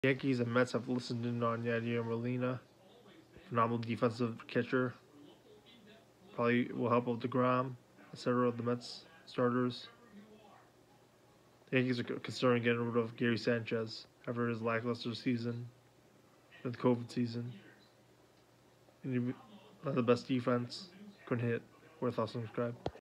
Yankees and Mets have listened in on Yadier Molina, phenomenal defensive catcher. Probably will help out DeGrom, etc. The Mets starters. The Yankees are considering getting rid of Gary Sanchez after his lackluster season, the COVID season. And not the best defense, couldn't hit. Worth subscribe.